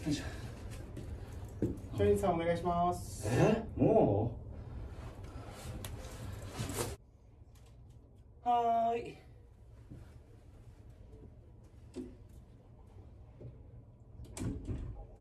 よいしょ。 社員さんお願いします。 もう。はーい。